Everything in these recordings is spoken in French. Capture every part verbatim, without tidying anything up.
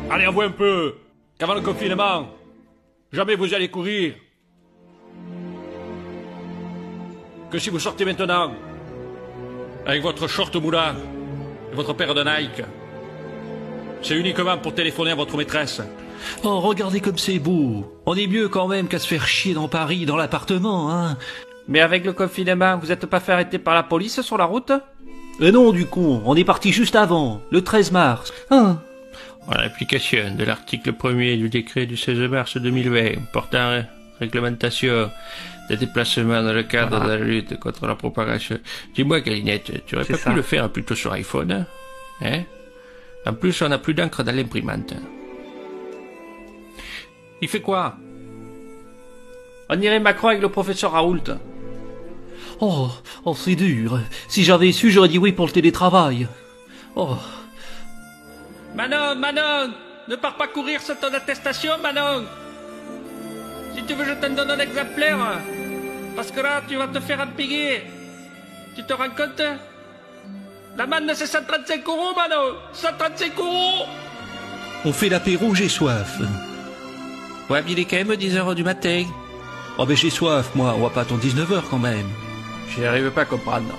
Allez, envoie un peu. Qu'avant le confinement, jamais vous allez courir. Que si vous sortez maintenant, avec votre short moulant et votre paire de Nike, c'est uniquement pour téléphoner à votre maîtresse. Oh, regardez comme c'est beau. On est mieux quand même qu'à se faire chier dans Paris, dans l'appartement, hein. Mais avec le confinement, vous êtes pas fait arrêter par la police sur la route? Euh non, du con, on est parti juste avant, le treize mars. Hein? En application de l'article premier du décret du seize mars deux mille vingt portant réglementation des déplacements dans le cadre voilà. de la lutte contre la propagation. Dis-moi, Galinette, tu aurais pas ça. pu le faire plutôt sur iPhone, hein, hein? En plus, on n'a plus d'encre dans l'imprimante. Il fait quoi? On dirait Macron avec le professeur Raoult. Oh, oh c'est dur. Si j'avais su, j'aurais dit oui pour le télétravail. Oh. Manon, Manon, ne pars pas courir sur ton attestation, Manon. Si tu veux, je te donne un exemplaire. Parce que là, tu vas te faire empiguer. Tu te rends compte? L'amende, c'est cent trente-cinq euros, Manon. cent trente-cinq euros. On fait l'apéro, j'ai soif. Ouais, mais il est quand même dix heures du matin. Oh, ben j'ai soif, moi. On va pas attendre dix-neuf heures quand même. Je n'arrive pas à comprendre.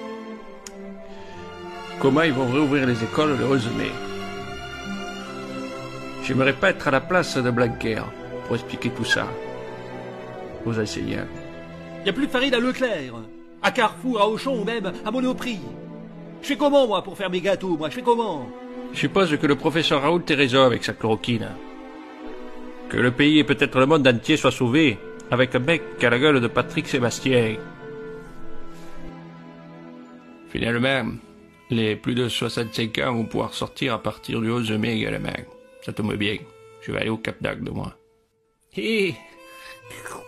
Comment ils vont réouvrir les écoles le onze mai? J'aimerais pas être à la place de Blanquer pour expliquer tout ça aux enseignants. Y a plus de farine à Leclerc, à Carrefour, à Auchan ou même à Monoprix. Je fais comment, moi, pour faire mes gâteaux, moi? Je fais comment? Je suppose que le professeur Raoult ait raison avec sa chloroquine. Que le pays et peut-être le monde entier soient sauvés avec un mec qui a la gueule de Patrick Sébastien. Finalement, les plus de soixante-cinq ans vont pouvoir sortir à partir du onze mai également. Ça tombe bien. Je vais aller au Cap d'Agde, moi. Hi.